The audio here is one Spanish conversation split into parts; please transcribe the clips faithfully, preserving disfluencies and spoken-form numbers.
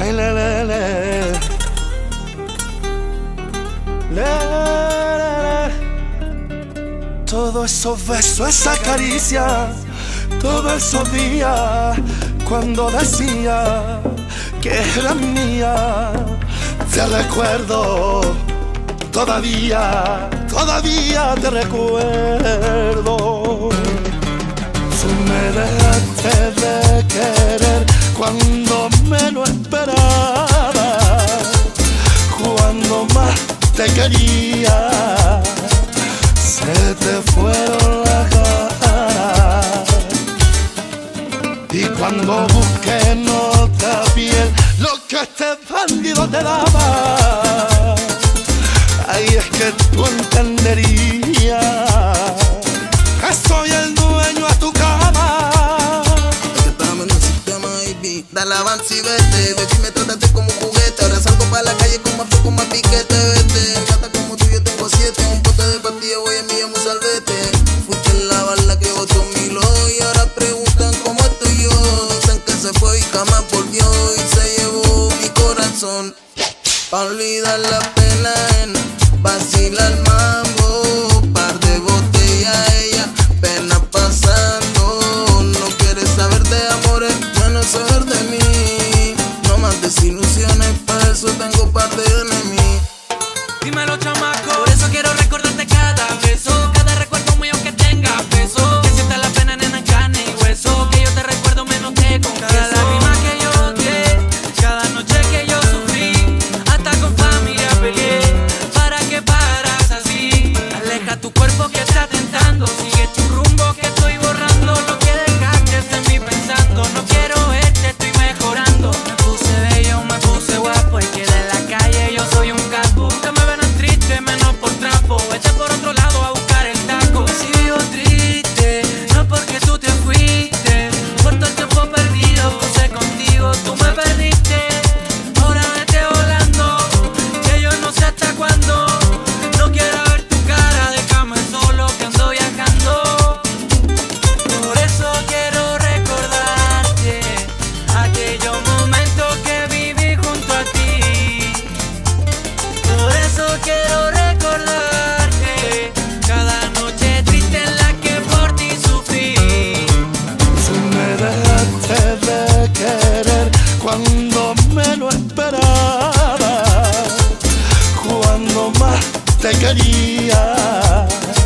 Ay, le, le, le. Le, le, le. Todo esos besos, esa caricia, todo esos días cuando decía que era mía. Te recuerdo, todavía, todavía te recuerdo. Tú me dejaste de querer cuando menos esperaba, cuando más te quería, se te fueron las ganas. Y cuando busqué en otra piel lo que este bandido te daba, ahí es que tú entenderías que soy el dueño a tu cama. Es que estamos en el sistema, baby. Dale avance y vete, baby, me trataste como un juguete. Ahora salgo para la calle con más flow, con más piquete, vete. Gata como tú, yo tengo siete. Un pote de pastillas, voy a mí, llamo salvete. Fuiste la bala que botó mi lo. Y ahora preguntan cómo estoy yo. Dicen que se fue y jamás volvió. Y se llevó mi corazón. Pa' olvidar la pena en vacila el mambo. Par de botellas, ella pena pasando. No quieres saber de amores, menos saber de mí. No más desilusiones, para eso tengo par de enemigos. Dímelo, chamaco. Por eso quiero recordarte cada beso, cada recuerdo mío que tenga peso. Que sienta la pena, nena, en carne y hueso. Que yo te recuerdo menos que con cada lágrima que yo odié, cada noche que yo sufrí, hasta con familia peleé. ¿Para qué paras así? Aleja tu cuerpo que está tentando. Sigue tu rumbo que estoy borrando. Lo que dejaste es en mí pensando. No quiero verte, estoy mejorando. Me puse bello, me puse guapo. Y que de la calle yo soy un capo. Nunca me verán triste, menos por trapo. Vete por otro lado a buscar el taco. Si vivo triste, no porque tú te fuiste. Por todo el tiempo perdido, puse contigo, tú me perdiste. Ahora vete volando, que yo no sé hasta cuándo. No quiero ver tu cara, déjame solo que ando viajando. Por eso quiero recordarte aquellos momentos que viví junto a ti. Por eso quiero recordarte cada noche triste en la que por ti sufrí. Tú me dejaste de querer cuando menos esperaba, cuando más te quería,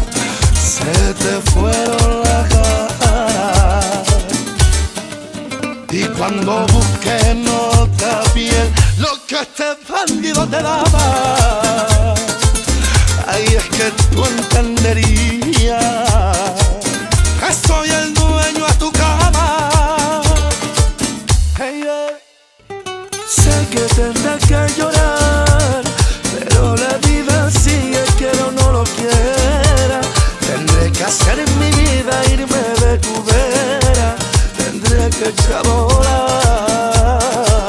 se te fueron las ganas. Y cuando busqué en otra piel lo que este bandido te daba, ahí es que tú entenderías que soy el dueño a tu cama. Hey, yeah. Sé que tendré que llorar, pero la vida sigue, quiera o no lo quiera. Tendré que hacer en mi vida irme de tu vera, tendré que echar a volar.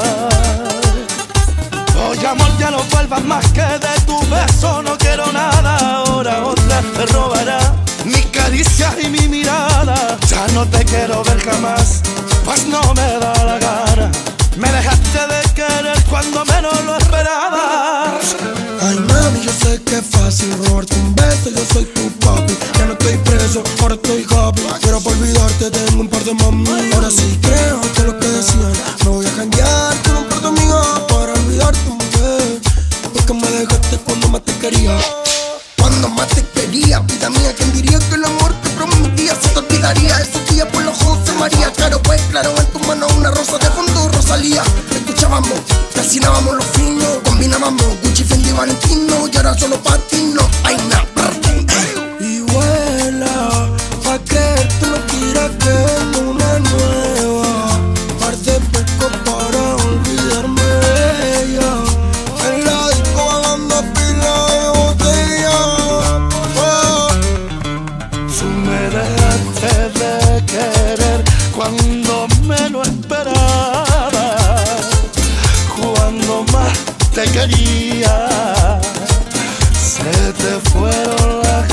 Oye, amor, ya no vuelvas más, que de tu beso no quiero nada. Ahora otra me robará mis caricias y mi mirada. Ya no te quiero ver jamás, pues no me da la gana. Me dejaste de querer cuando menos lo esperaba. Ay, mami, yo sé que es fácil robarte un beso, yo soy tu papi. Ya no estoy preso, ahora estoy happy. Pero por olvidarte tengo un par de mami. Ahora sí creo que lo que decían, me voy a cambiar con un par de amigas para olvidarte, mujer. Porque me dejaste cuando más te quería. Cuando más te quería, vida mía, ¿quién diría que el amor que prometía se te olvidaría? Esos días por los José María, claro pues, claro, en tu mano una rosa de fondo Rosalía. Escuchábamos, casinábamos los finos, combinábamos Gucci, Fendi, Valentino, y ahora solo pa' ti no hay nada. Y vuela, pa' creerte no tiras que es una nueva. Par de pesco para olvidarme de ella. En la disco bajando pila de botella. Oh. Tú me dejaste de querer cuando menos esperaba, cuando más te quería, se te fueron las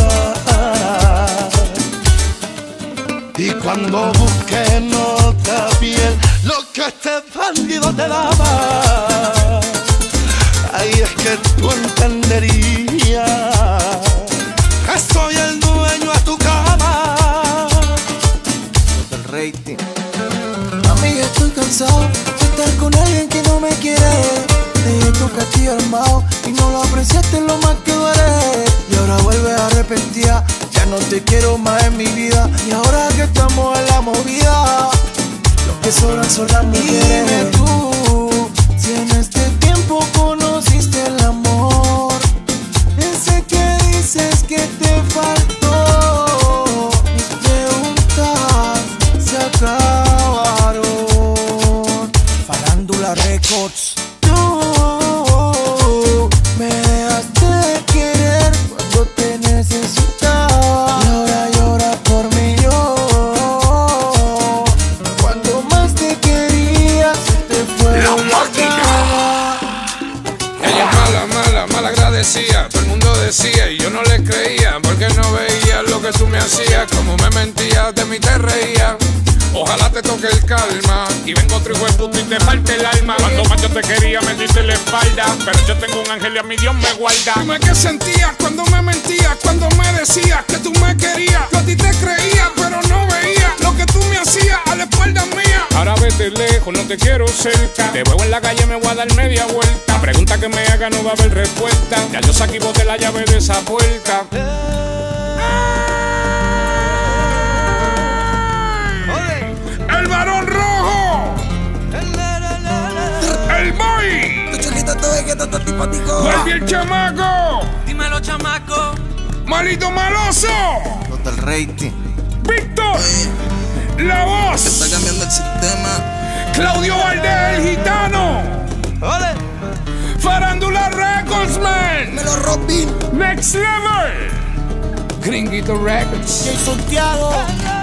ganas. Y cuando busqué en otra piel lo que este bandido te daba. Ahí es que tú entenderías que soy el dueño de tu cama. El rating. Mami, ya estoy cansado de estar con alguien que no me quiere. Dejé tu castillo armado y no lo apreciaste lo más que duele. Y ahora vuelves arrepentida, ya no te quiero más en mi vida. Y ahora que estamos en la movida, lo que sobran son las mujeres. Dime tú, si en este tiempo conociste el amor, ese que dices que te faltó. Mis preguntas se acabaron. Farándula Records. Tú me dejaste de querer cuando te necesitaba. Y ahora lloras por mí yo. Cuando más te quería se te fue la máquina. Ella es mala, mala, mal agradecida. Todo el mundo decía y yo no le creía, porque no veía lo que tú me hacías. Como me mentías, de mí te reías. Ojalá te toque el calma y vengo otro hijo de puta y te parte el alma. Cuando más yo te quería me diste la espalda, pero yo tengo un ángel y a mi Dios me guarda. Dime qué sentías cuando me mentías, cuando me decías que tú me querías. Yo a ti te creía, pero no veía lo que tú me hacías a la espalda mía. Ahora vete lejos, no te quiero cerca. Te veo en la calle, me voy a dar media vuelta. La pregunta que me haga no va a haber respuesta. Ya yo saqué y boté la llave de esa puerta. ¡El varón rojo! ¡El boy! Tu chulito, tu vegueta, tu tipático. ¡Vuelve el chamaco! Dímelo, chamaco. ¡Malito maloso! Total rating. ¡Víctor! Oye, ¡La voz! se está cambiando el sistema. ¡Claudio Valdés, el gitano! ¡Ole! ¡Farándula Records, man! Me lo Robin. ¡Next Level! Gringuito Records. Jay Santiago.